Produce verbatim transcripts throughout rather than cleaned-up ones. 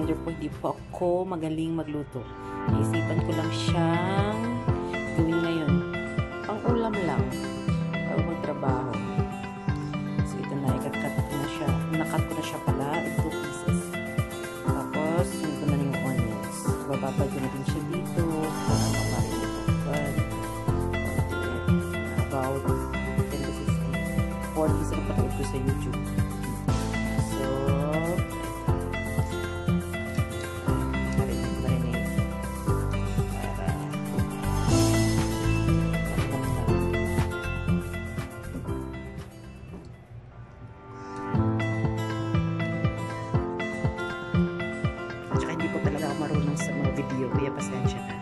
reminder po, hindi po ako magaling magluto. Naisipan ko lang siyang gawin ngayon. Pang-ulam lang. Bago magtrabaho. So, ito na. Ikat-cut ko na siya. Nakat ko na siya pala in two pieces. Tapos, yun ko na yung onions. Bababad ko na din siya dito. Para mamarin ito. But, about ten to fifteen. forty sa napanood ko sa YouTube. So, marinate, marinate. Para at saka hindi po talaga ako marunong sa mga video, kaya pasensya na.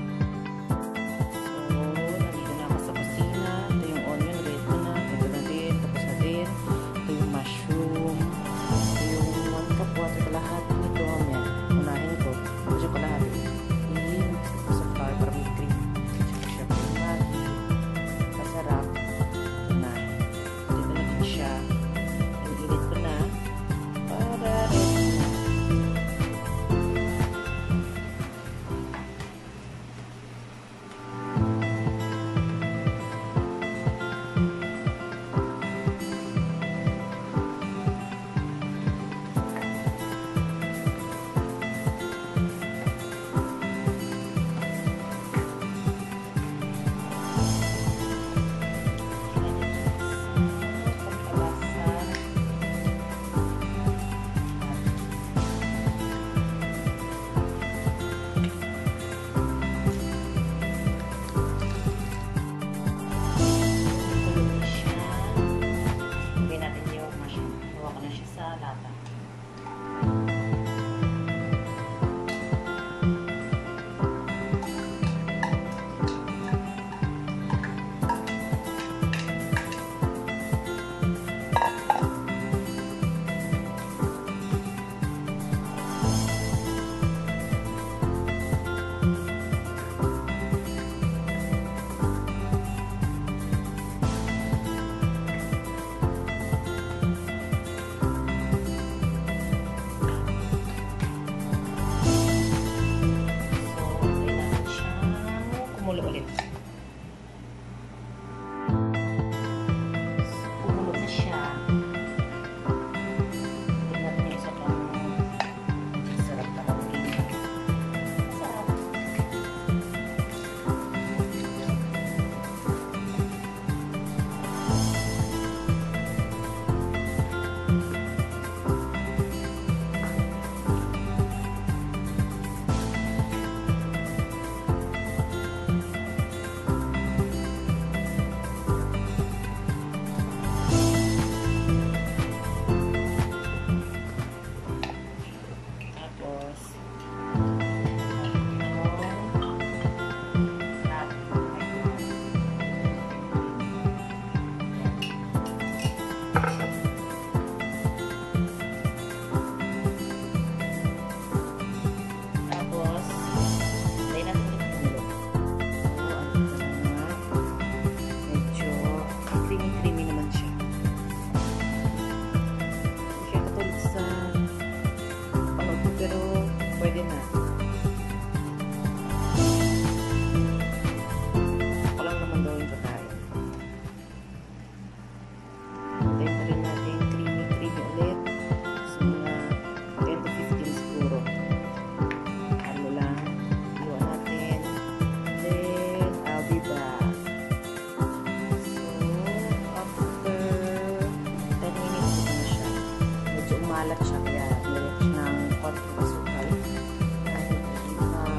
Malat siya, kaya nilit ng konting asukal kahit uh,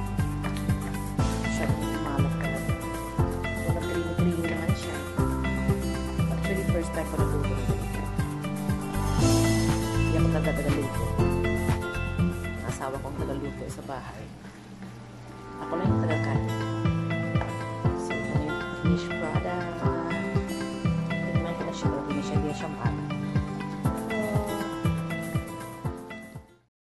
siya malat talaga. So, nag-creamy-creamy naman siya. Actually, first time ko nagluto na ganito. Hindi ako taga-tagaluto. Asawa kong tagaluto sa bahay. Ako lang yung taga-kain. So, ito na yung finished product. Tignan ko na siya. Hindi na siya, hindi na siya malat.